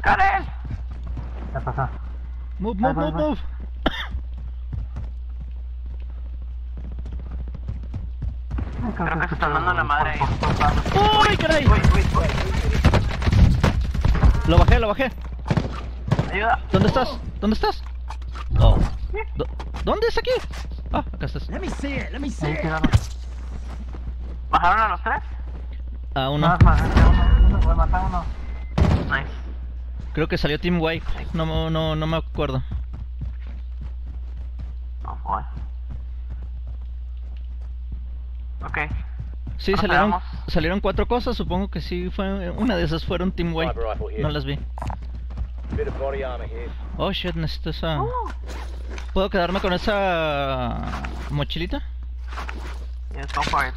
¡Karen! ¿Qué pasa? Move, move, move, move. Creo que se están dando la madre ahí. ¡Uy, caray! Uy, uy, uy. Lo bajé, lo bajé. Ayuda. ¿Dónde estás? ¿Dónde estás? Oh. ¿Dónde es aquí? Ah, acá estás. Let me see it. Let me see Ahí it. tiraron. ¿Bajaron a los tres? A uno. Más, uno, voy a matar uno. Nice. Creo que salió Team Wipe. No me acuerdo. Oh boy. Ok. Sí, salieron 4 cosas. Supongo que sí fue. Una de esas fueron Team Wipe. No las vi. Oh shit, necesito esa. ¿Puedo quedarme con esa mochilita? Yes, go for it.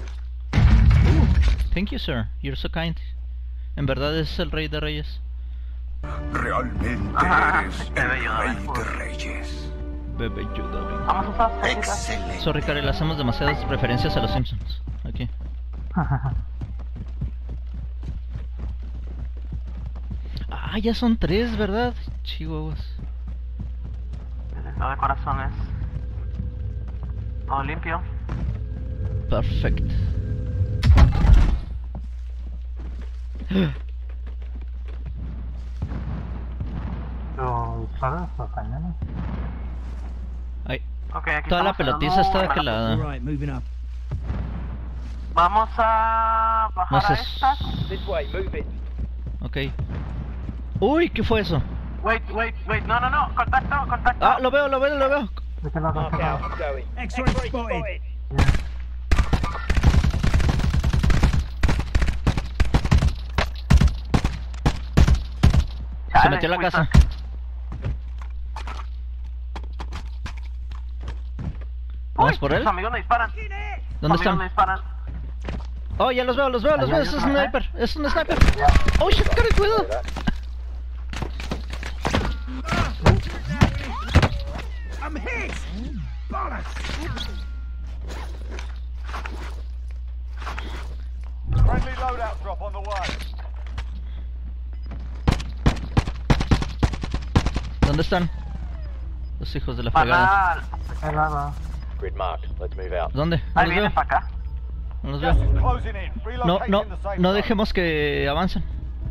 Thank you, sir. You're so kind. En verdad es el rey de reyes. Realmente Ajá, eres te el veo, rey David. de reyes. Bebe Yoda. Vamos a usar cositas. Excelente. Sorry, Karen, le hacemos demasiadas referencias a los Simpsons. Aquí. Ah, ya son 3, ¿verdad? Chihuahuas. El estado de corazones. Todo limpio. Perfect. Los disparos, los cañones. Ay, Ok, aquí toda la estamos pelotiza está de aquel All lado. right, moving up. Vamos a bajar No sé. a estas. Ok. Uy, ¿qué fue eso? Wait. No. Contacto. Ah, lo veo. ¿De qué lado? ¿De qué lado? X-ray spotted. Se Chale, metió a la fuiste. casa. ¿Vamos Uy, por él? sus amigos me disparan. ¿Dónde Sus amigos me están? disparan. Oh, ya los veo. Allá hay Es un otro, ¿eh? sniper. Es un sniper. Oh shit, Karen, cuidado. I'm hit. Bollocks. Friendly loadout drop on the way. ¿Dónde están? Los hijos de la fregada. Banal. ¿De qué lado? Grid marked. Let's move out. ¿Dónde? No Ahí los viene veo. para acá. No los Gas veo. is closing in. Relocating the safe No zone. dejemos que avancen.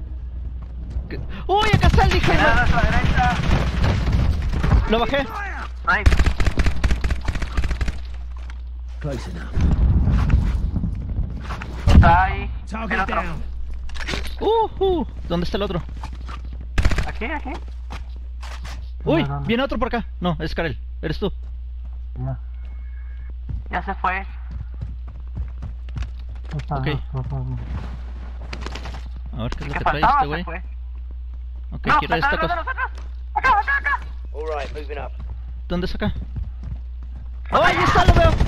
¡Uy, acá está el hijo! Mira a nuestra derecha. Lo bajé. Nice. Close enough. Está ahí. Viene Target otro. down. ¿Dónde está el otro? Aquí. Uy, ¿Dónde? viene otro por acá. No, es Karel. Eres tú. Ya. Ya se fue. Están Ok. los dos. A ver qué es El lo que que trae faltaba este se güey. fue. Ok, No, quiero esta atrás, cosa. atrás. Acá. All right, moving up. ¿Dónde es acá? ¡Oh, ahí está! ¡Lo veo!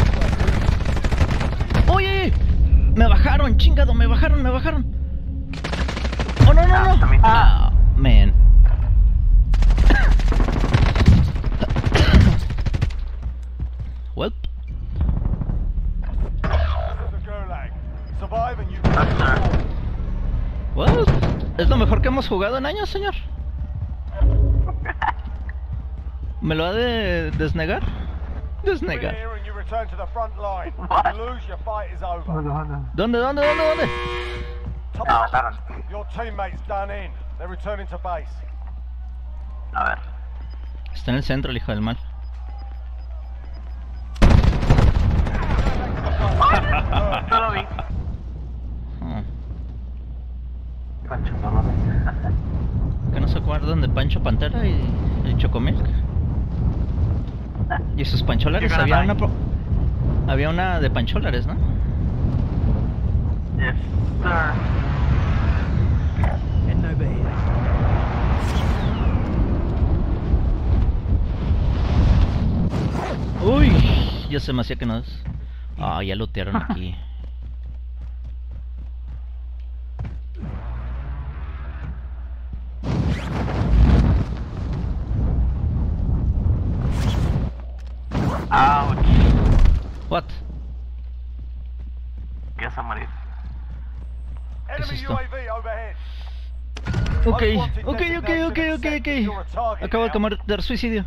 ¡Uy! Me bajaron, chingado, me bajaron. ¡Oh, no! también. Ah, man. What? The Gulag. Survive and you Yes, sir. What? ¿Es lo mejor que hemos jugado en años, señor? ¿Me lo ha de desnegar? win Desnegar. here and you return to the front line. What? If you lose, your fight is over. ¿Dónde? ¿Dónde? Top No, mataron. Your teammates done in. They're returning to base. A ver. Está en el centro el hijo del mal. No lo vi. Oh, Pancho, no lo ves. ¿que no se acuerdan de Pancho Pantera y el Chocomilk? Y sus pancholares, You're gonna die. había una de pancholares, ¿no? Yes, sir. Heading over here. Uy, ya se me hacía que no es. Ah, ya lootearon aquí. Ouch. What? Ya se morir. es Enemy esto? UAV overhead. Ok, Most wanted ok. designation accepted. You're a target Acabo de now. cometer suicidio.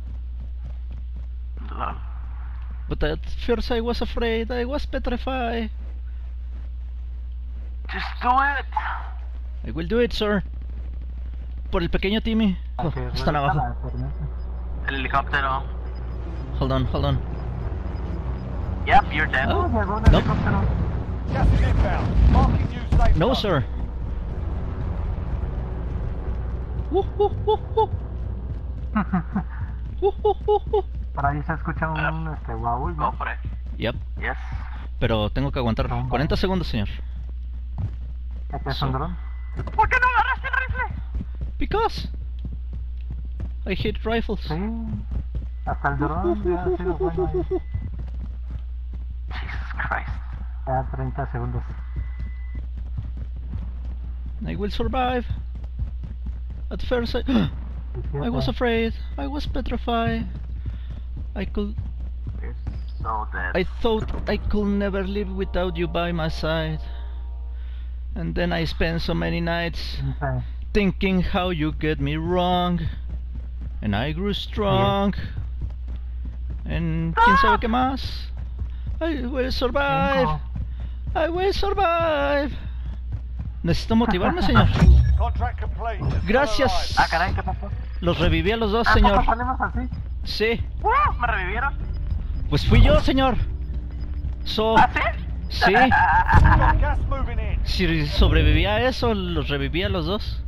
Lol. But at first I was afraid, I was petrified. Just do it. I will do it, sir. Por el pequeño Timmy. Oh, Aunque están regresa abajo. la tormenta. El helicóptero. Hold on. Yep, you're dead. Oh, Oh. llegó un Nope. helicóptero. Gas is inbound. Marking you safe No, zone. sir. Por ahí se escucha un wow. Go for it. Yep, Yes. pero tengo que aguantar 40 segundos, señor. ¿Qué es un dron? ¿Por qué no agarraste el rifle? Because I hate rifles. Sí. Hasta el dron ya ha sido bueno ahí. Jesus Christ. Ya 30 segundos. I will survive. At first I was afraid. I was petrified. You're so dead. I thought I could never live without you by my side. And then I spent so many nights Okay. thinking how you get me wrong. And I grew strong. And quién sabe qué más. I will survive. Cinco. I will survive. Necesito motivarme, señor. Contract complete. Gracias. Ah, caray, ¿qué pasó? Los reviví a los dos, ¿Cómo señor. salimos así? Sí. ¿Me revivieron? Pues fui yo, señor. ¿Ah, sí? Sí. Gas moving in. Si sobreviví a eso, los reviví a los dos.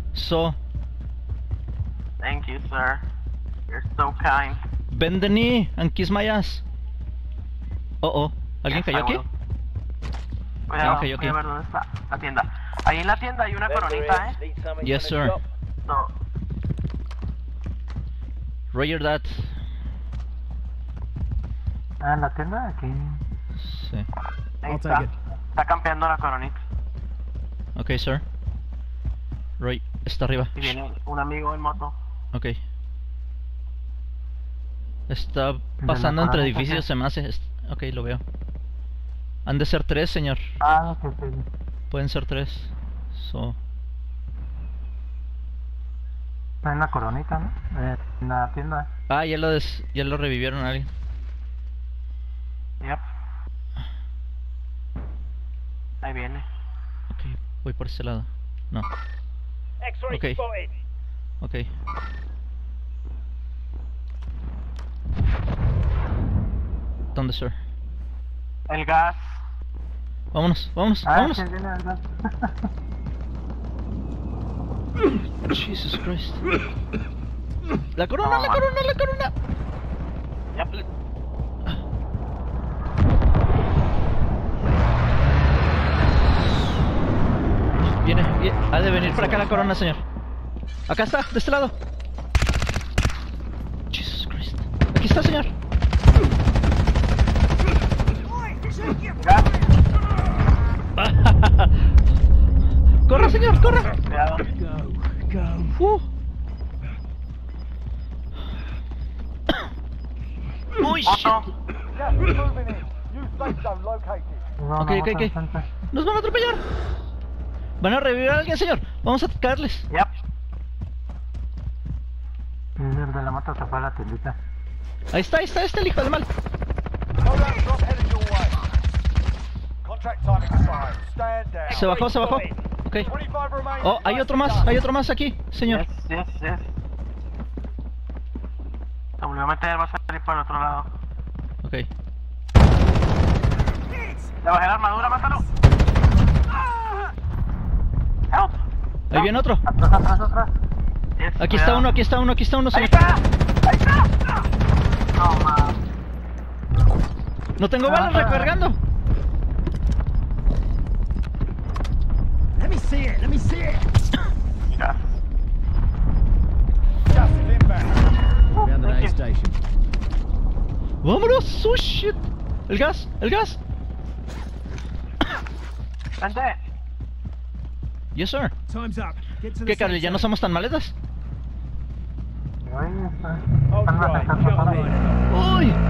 Thank you, sir. You're so kind. Bend the knee and kiss my ass. Oh. ¿Alguien cayó aquí? Cuidado, cayó aquí. voy a ver dónde está la tienda. Ahí en la tienda hay una coronita, ¿eh? Need something Yes, from the sir. shop? No. Roger that. Ah, en la tienda, aquí. Sí. Ahí I'll está. take it. Está campeando la coronita. Ok, sir. Roy, está arriba. Y viene un amigo en moto. Ok. Está pasando entre edificios, se me hace. Ok, lo veo. Han de ser 3, señor. Ah, que sí. Pueden ser 3. Está en la coronita, ¿no? En la tienda. Ah, ya lo revivieron a alguien. Yep. Ahí viene. Ok, voy por ese lado. No. X-ray Okay. spotted. Ok. ¿Dónde, sir? El gas. Vámonos. Ah, Vámonos. sí, viene, ¿verdad? Jesus Christ. La corona. Yep. Viene. Ha de venir para acá la corona, señor. Acá está, de este lado. Jesus Christ. Aquí está, señor. Gas. Corra, señor, corra. Cuidado. Go. Uy, shit. Moto. Gas is moving in. New safe zone located. No, Ok, no, ok. enfrente. Nos van a atropellar. Van a revivir a alguien, señor. Vamos a atacarles. Yep. Y el de la moto se fue a la tiendita. Ahí está, el hijo del mal. Loadout drop headed your way. Contract time expired. Stand down. Se bajó. Ok. 25 remain. Oh, hay otro más aquí, señor. Yes. Se volvió a meter, va a salir por el otro lado. Ok. Le bajé la armadura, mátalo. Help. Ahí viene otro. Atrás. Yes, Aquí está cuidado. uno, Ahí señor. está. No, man. No tengo balas recargando. Let me see it. Gas. Gas is inbound. Around the next station. Vámonos. Oh, shit. El gas. Vente. Yes, sir. Time's up. Get to the ¿Qué, Carly? ¿Ya no somos tan maletas? Ahí está. Hold Están más right. cerca Shot para right. ahí. Uy.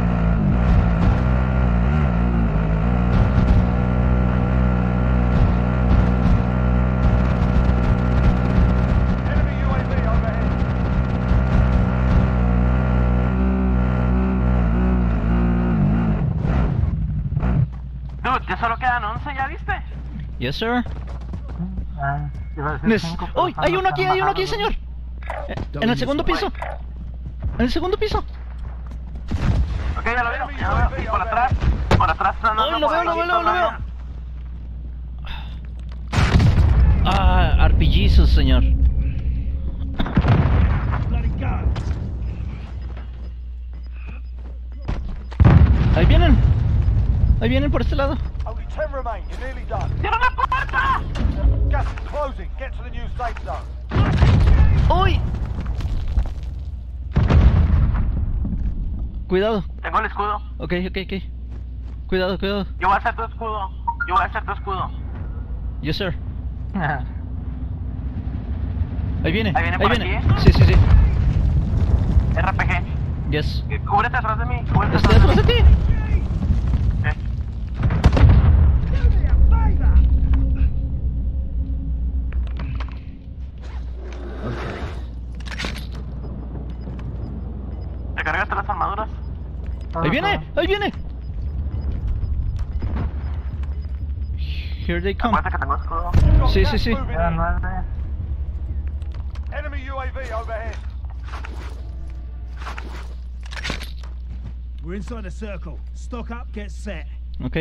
Yes, sir. Iba a decir Nes- 5, pero ¡Uy! están- Hay uno están aquí, bajados, señor. En el segundo piso. En el segundo piso. Ok, ya lo veo, ya lo veo. Y por atrás están ¡Oh, andando lo por veo, lo ahí, veo, lo están veo! andando. Ah, RPGs, señor. Bloody gun. Ahí vienen. Ahí vienen por este lado. Only 10 remain. You're nearly done. ¡Cierra la puerta! Gas is closing. Get to the new safe zone. ¡Uy! Cuidado. Tengo el escudo. Ok. Cuidado. Yo voy a hacer tu escudo. Yes, sir. Ahí viene. Ahí viene por aquí, ¿eh? Sí. RPG. Yes. Cúbrete atrás de mí. Cúbrete Estoy atrás de detrás de mí. ti. Do me a favor. ¿Te cargaste las armaduras? Ahí viene. Here they come. Acuérdate que tengo escudo. You've got Sí, gas sí, sí. moving Ya in. 9. Enemy UAV overhead. We're inside a circle. Stock up, get set. Ok.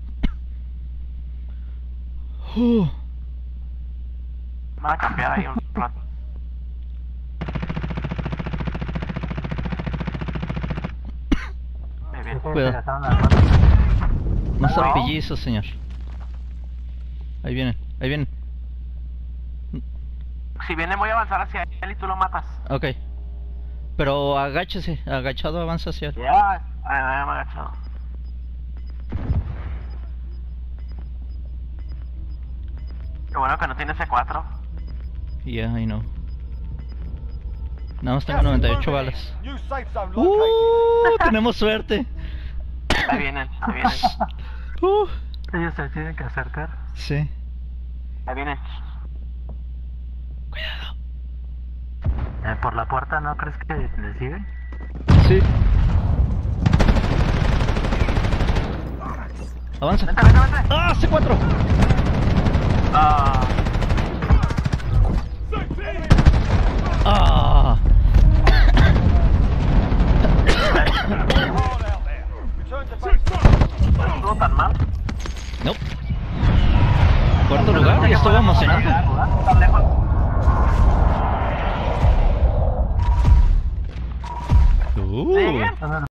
Van a cambiar ahí un rato. Muy bien. Cuidado. Más No. RPGs, señor. Ahí vienen. Si viene voy a avanzar hacia él y tú lo matas. Ok. Pero agáchese. Agachado avanza hacia él. Ya me he agachado. Qué bueno que no tiene C4. Yeah, I know. Nada más tengo Gas is 98 moving in. balas. New safe zone located. Tenemos suerte. Ahí vienen. Ellos se tienen que acercar. Sí. Ahí vienen. Cuidado. Por la puerta, ¿no crees que le siguen? Sí. Avanza. Vente. ¡Ah! C4. Ah, ¡Ah! Hard out there. Return to base. no estuvo tan mal. Nope. Cuarto lugar y estuvo emocionante. Tan lejos. Sí, bien.